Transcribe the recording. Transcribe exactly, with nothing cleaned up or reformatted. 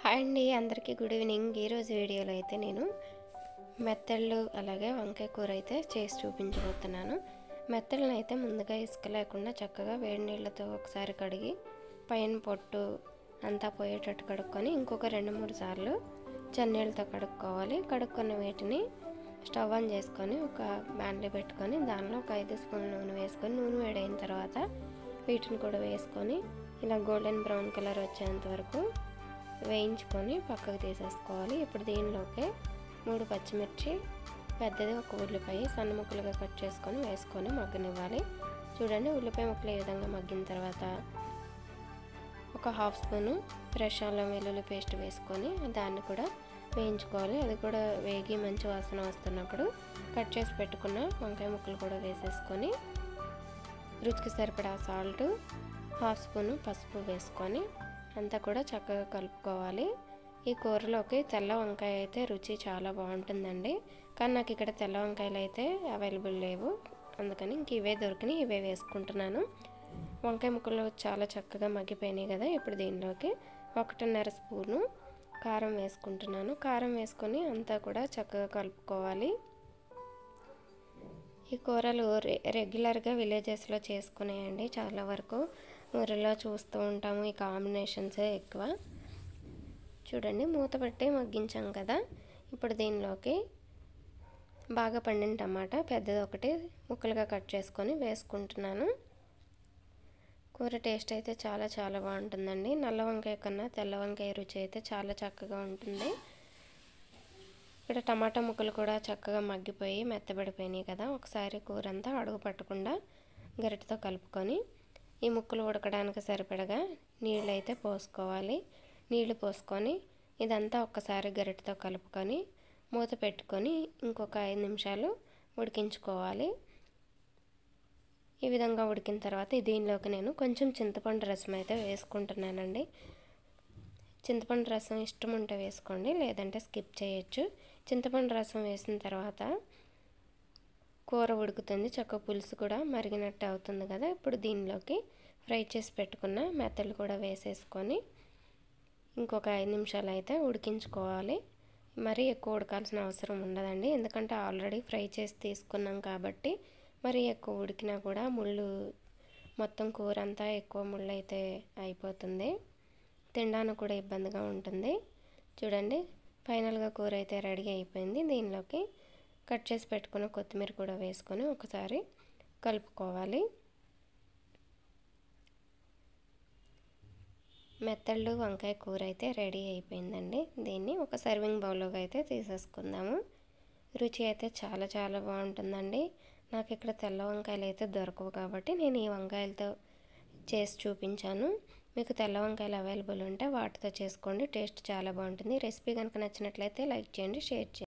Hi అండి, అందరికీ good evening. ఈరోజు వీడియోలో అయితే నేను మెత్తళ్ళు అలాగే వంకాయ కూర అయితే చేసి చూపించబోతున్నాను. మెత్తళ్ళని అయితే ముందుగా ఇసుక లేకుండా చక్కగా వేడి నీళ్ళతో ఒకసారి కడిగి పైన పొట్టు అంతా పోయేటట్టు కడుక్కొని ఇంకొక రెండు మూడు సార్లు చన్నీళ్ళతో కడుక్కోవాలి. కడుక్కున్న వీటిని స్టవ్ ఆన్ చేసుకొని ఒక బాండ్లీ పెట్టుకొని దానిలో ఒక ఐదు స్పూన్ల నూనె వేసుకొని నూనె వేడైన తర్వాత వీటిని కూడా వేసుకొని ఇలా గోల్డెన్ బ్రౌన్ కలర్ వచ్చేంత వరకు వేయించుకొని పక్కకు తీసేసుకోవాలి. ఇప్పుడు దీనిలోకి మూడు పచ్చిమిర్చి, పెద్దది ఒక ఉల్లిపాయ సన్న ముక్కలుగా కట్ చేసుకొని వేసుకొని మగ్గనివ్వాలి. చూడండి, ఉల్లిపాయ ముక్కలు ఈ విధంగా మగ్గిన తర్వాత ఒక హాఫ్ స్పూను ఫ్రెష్ అల్లం వెల్లుల్లి పేస్ట్ వేసుకొని దాన్ని కూడా వేయించుకోవాలి. అది కూడా వేగి మంచి వాసన వస్తున్నప్పుడు కట్ చేసి పెట్టుకున్న వంకాయ ముక్కలు కూడా వేసేసుకొని రుచికి సరిపడా సాల్ట్, హాఫ్ స్పూను పసుపు వేసుకొని అంతా కూడా చక్కగా కలుపుకోవాలి. ఈ కూరలోకి తెల్ల వంకాయ అయితే రుచి చాలా బాగుంటుందండి. కానీ నాకు ఇక్కడ తెల్ల వంకాయలు అయితే అవైలబుల్ లేవు, అందుకని ఇంక ఇవే దొరికినాయి, ఇవే వేసుకుంటున్నాను. వంకాయ ముక్కలు చాలా చక్కగా మగ్గిపోయినాయి కదా. ఇప్పుడు దీనిలోకి ఒకటిన్నర స్పూను కారం వేసుకుంటున్నాను. కారం వేసుకొని అంతా కూడా చక్కగా కలుపుకోవాలి. ఈ కూరలు రె రెగ్యులర్గా విలేజెస్లో చేసుకునేయండి. చాలా వరకు ఊరిలో చూస్తూ ఉంటాము ఈ కాంబినేషన్సే ఎక్కువ. చూడండి, మూత పెట్టి మగ్గించాం కదా. ఇప్పుడు దీనిలోకి బాగా పండిన టమాటా పెద్దది ఒకటి ముక్కలుగా కట్ చేసుకొని వేసుకుంటున్నాను. కూర టేస్ట్ అయితే చాలా చాలా బాగుంటుందండి. నల్ల వంకాయ కన్నా తెల్ల వంకాయ రుచి అయితే చాలా చక్కగా ఉంటుంది. ఇక్కడ టమాటా ముక్కలు కూడా చక్కగా మగ్గిపోయి మెత్తబడిపోయినాయి కదా. ఒకసారి కూర అంతా అడుగు పట్టకుండా గరిటెతో కలుపుకొని ఈ ముక్కలు ఉడకడానికి సరిపడగా నీళ్ళు అయితే పోసుకోవాలి. నీళ్లు పోసుకొని ఇదంతా ఒక్కసారి గరిటెతో కలుపుకొని మూత పెట్టుకొని ఇంకొక ఐదు నిమిషాలు ఉడికించుకోవాలి. ఈ విధంగా ఉడికిన తర్వాత దీనిలోకి నేను కొంచెం చింతపండు రసం అయితే వేసుకుంటున్నానండి. చింతపండు రసం ఇష్టం ఉంటే వేసుకోండి, లేదంటే స్కిప్ చేయొచ్చు. చింతపండు రసం వేసిన తర్వాత కూర ఉడుకుతుంది, చక్క పులుసు కూడా మరిగినట్టు అవుతుంది కదా. ఇప్పుడు దీనిలోకి ఫ్రై చేసి పెట్టుకున్న మెత్తలు కూడా వేసేసుకొని ఇంకొక ఐదు నిమిషాలు అయితే ఉడికించుకోవాలి. మరీ ఎక్కువ ఉడకాల్సిన అవసరం ఉండదండి, ఎందుకంటే ఆల్రెడీ ఫ్రై చేసి తీసుకున్నాం కాబట్టి. మరీ ఎక్కువ ఉడికినా కూడా ముళ్ళు మొత్తం కూర అంతా ఎక్కువ ముళ్ళు అయితే అయిపోతుంది, తినడానికి కూడా ఇబ్బందిగా ఉంటుంది. చూడండి, ఫైనల్గా కూర అయితే రెడీ అయిపోయింది. దీనిలోకి కట్ చేసి పెట్టుకున్న కొత్తిమీర కూడా వేసుకొని ఒకసారి కలుపుకోవాలి. మెత్తళ్ళు వంకాయ కూర అయితే రెడీ అయిపోయిందండి. దీన్ని ఒక సర్వింగ్ బౌల్లోకి అయితే తీసేసుకుందాము. రుచి అయితే చాలా చాలా బాగుంటుందండి. నాకు ఇక్కడ తెల్ల వంకాయలు అయితే దొరకవు కాబట్టి నేను ఈ వంకాయలతో చేసి చూపించాను. మీకు తెల్ల వంకాయలు అవైలబుల్ ఉంటే వాటితో చేసుకోండి, టేస్ట్ చాలా బాగుంటుంది. రెసిపీ కనుక నచ్చినట్లయితే లైక్ చేయండి, షేర్ చేయండి.